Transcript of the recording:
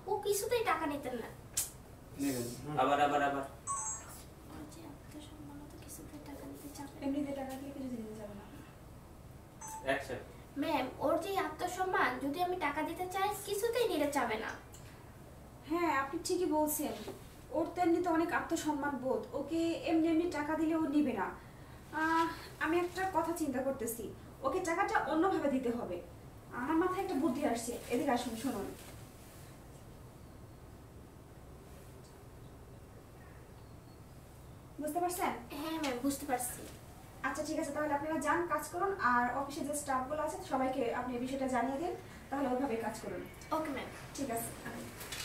ও কিছুতেই টাকা নিতেন না। আবার আবার আবার ওর যে আত্মসম্মান, তো কিছুতেই টাকা নিতে চাবে। এমনিতে টাকা দিলে কিছু দিতে যাবে না। অ্যাকশন। ম্যাম, ওর যে আত্মসম্মান, যদি আমি টাকা দিতে চাই কিছুতেই নিতে চাবে না। হ্যাঁ, আপনি ঠিকই বলছেন। ওর তো এমনিতে অনেক আত্মসম্মান বোধ, ওকে এমনি এমনি টাকা দিলে ও নিবে না। আমি একটা কথা চিন্তা করতেছি, ওকে টাকাটা অন্যভাবে দিতে হবে। আমার মাথায় একটা বুদ্ধি আসছে, এদিকে আসুন, শুনুন। বুঝতে পারছেন? হ্যাঁ ম্যাম, বুঝতে পারছি। আচ্ছা ঠিক আছে, তাহলে আপনারা যান, কাজ করুন, আর অফিসে যে স্টাফগুলো আছে সবাইকে আপনি এই বিষয়টা জানিয়ে দিন, তাহলে ওইভাবে কাজ করুন। Okay ma'am. ঠিক আছে।